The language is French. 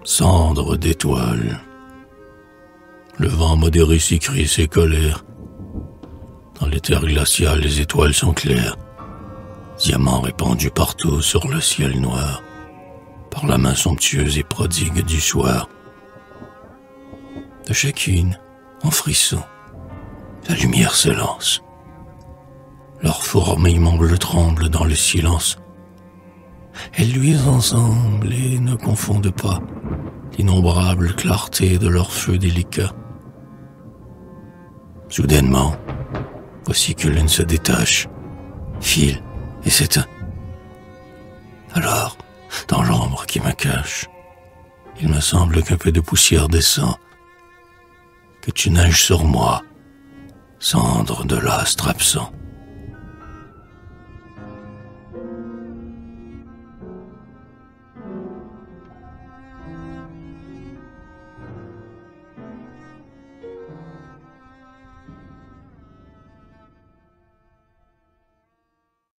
Cendre d'étoiles. Le vent modéré s'y crie ses colères. Dans les terres glaciales, les étoiles sont claires, diamants répandus partout sur le ciel noir, par la main somptueuse et prodigue du soir. De chacune, en frisson, la lumière se lance. Leurs fourmillements bleus tremblent dans le silence. Elles luisent ensemble et ne confondent pas l'innombrable clarté de leurs feux délicats. Soudainement, voici que l'une se détache, file et s'éteint. Alors, dans l'ombre qui me cache, il me semble qu'un peu de poussière descend, que tu nages sur moi, cendre de l'astre absent.